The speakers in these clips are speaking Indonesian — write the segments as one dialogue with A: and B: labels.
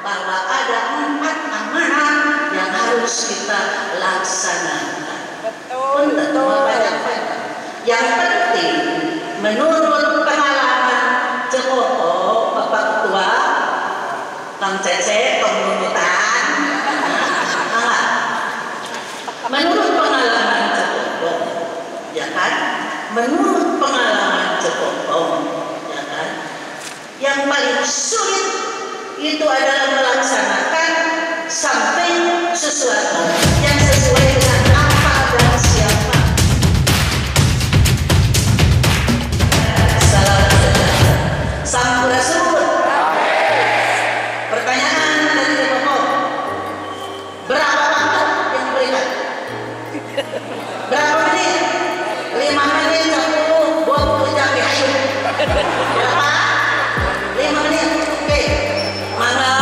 A: bahwa ada 4 amanah yang harus kita laksanakan. Betul. Yang penting menurut pengalaman Cepopo, Bapak Ketua, Kang Cece, pengurutan. Menurut pengalaman Cepopo, ya kan? Menurut pengalaman Cepopo, ya kan? Yang paling sulit itu adalah melaksanakan something, sesuatu yang sesuai dengan apa dan siapa. Sampurasun. Pertanyaan dari Cepopo, berapa waktu yang diberikan? Berapa menit? 5 menit, 10, 20 jam ya. Berapa? 5 menit. Oke. Mana?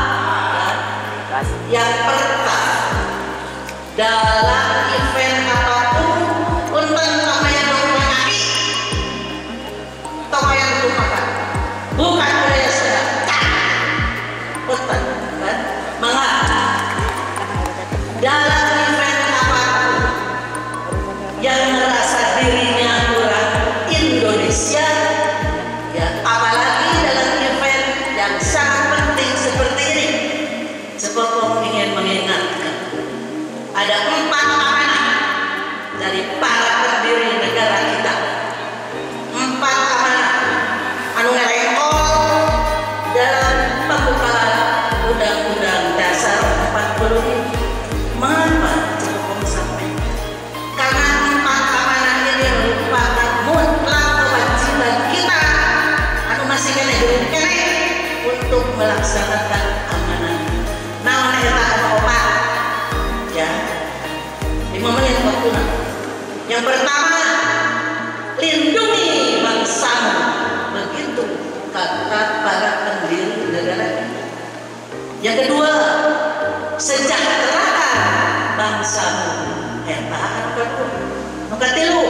A: Yang pertama, dalam event apapun untuk namanya dokumen api, tomayan untuk makan, bukan budaya sedang. Betul, kan? Mengapa? Dalam event apapun yang merasa dirinya kurang Indonesia, ya, apalagi dalam event yang sangat penting seperti ini, Cepopo ingin mengingatkan ada 4 amanah dari para pendiri negara kita. 4 amanah anu ngerengkol dalam pembukaan Undang-Undang Dasar 45. Mengapa Cepopo sampaikan? Karena 4 amanah ini merupakan mutlak kewajiban kita anu masih kene untuk melaksanakan amanah. Naon eta anu opat? Ya. 5 menit waktunya. Yang pertama, lindungi bangsamu. Begitu kata para pendiri negara ini. Yang kedua, sejahterakan bangsamu. Eta anu kedua. Nu katilu,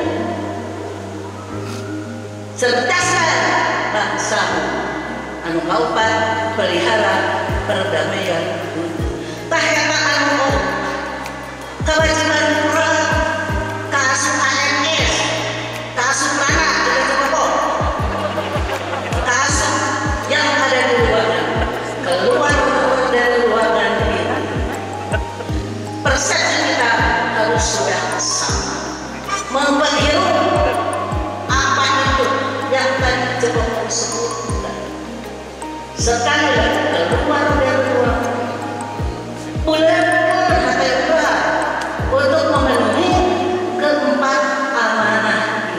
A: cerdaskan bangsamu. Anu kaopat, pelihara perdamaian dunia. Tah eta anu kewajiban kurang kaasup AMS, kaasup Rana, jadi Cepopo, kaasup yang ada di ruangan, keluar dari ruangan ini, persepsi kita harus sudah sama. Menghirup apa itu yang tadi Cepopo sebutkan. Sekali lagi keluar dari ruangan, bulankan hati berat untuk memenuhi keempat amanah itu.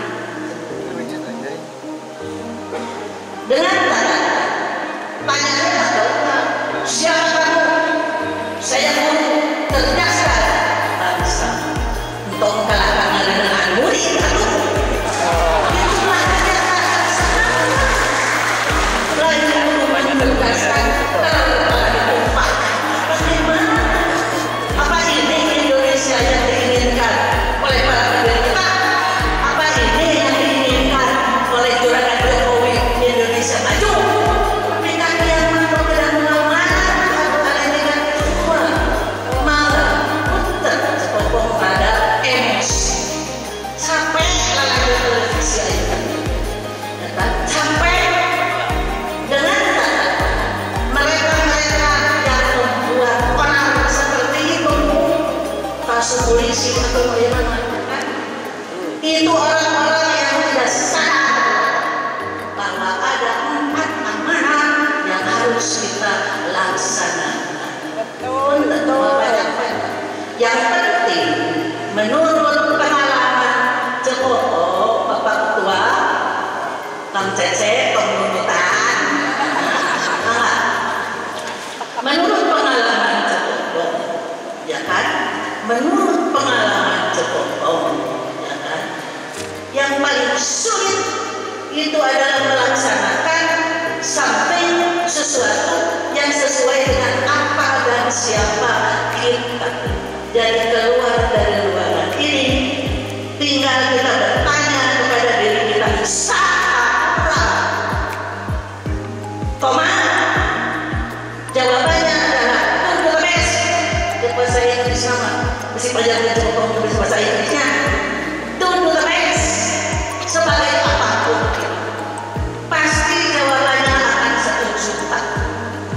A: Dengan tanya siapa kamu? Saya guru, cerdaskan bangsa. Untuk kalahkan dengan murid atau itulah kenyataan sekarang. Lain guru mencerdaskan kalau ditumpah. Bagaimana? Apa ini Indonesia yang diinginkan oleh para pendiri kita? Apa ini yang diinginkan oleh juragan Jokowi Indonesia maju? Mereka yang mampu tidak mengamankan atau ini kan semua malah punten Cepopo pada emosi sampai lalai televisi itu, sampai dengan mereka-mereka yang membuat orang seperti itu kasus polisi atau bagaimana, itu orang-orang yang tidak sadar bahwa ada 4 amanah yang harus kita laksanakan. Betul. Yang penting menurut pengalaman Cepopo, Bapak Ketua, Kang Cece, pengurutan. Menurut pengalaman Cepopo, ya kan? Menurut pengalaman Cepopo, ya kan? Yang paling sulit itu adalah melaksanakan something, sesuatu yang sesuai dengan apa dan siapa kita. Jadi keluar dari ruangan ini, tinggal kita bertanya kepada diri kita, siapa? Koma? Jawab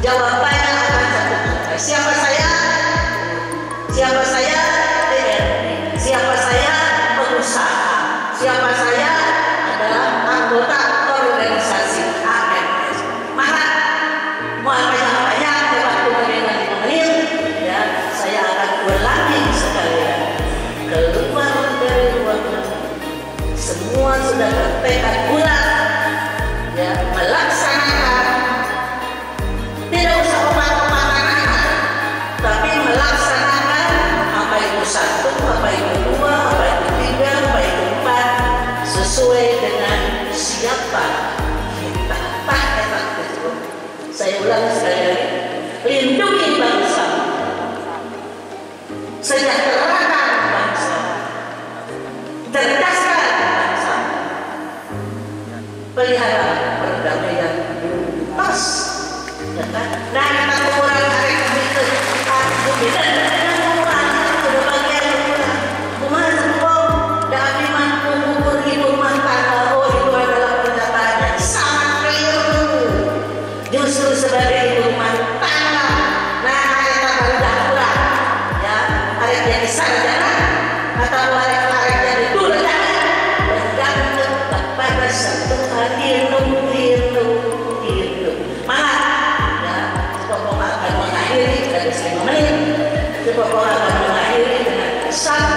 A: jawabannya akan satu kata. Siapa saya? Siapa saya? DRD. Siapa saya? Pengusaha. Siapa saya? Adalah anggota organisasi AMS. Mana? Mau banyak-banyak waktu dengan 5 menit, ya saya akan ulangi sekalian. Keluar dari ruangan, semua sudah bertekad bulat, ya melaksanakan. Tidak usah obat-obatan, tapi melaksanakan apa itu 1, apa itu 2, apa itu 3, apa itu 4, sesuai dengan siapa kita. Saya ulang sekali lagi, lindungi bangsa, sejahterakan bangsa, cerdaskan bangsa, pelihara perdamaian pas. Nah, kata kurang hari itu, aku bisa dengan kurang, sudah bagian kurang. Kumah semua, dami mampu ukur hidup mata. Oh, itu adalah pernyataan yang sangat keliru. Justru sebagai ibu rumah tangga, nah kita baru kurang, ya hari jadi sarjana atau hari jadi dulu dan kepada satu hari hidup malah, ya Bapak akan mengakhiri dari 5 menit, Bapak akan mengakhiri dengan satu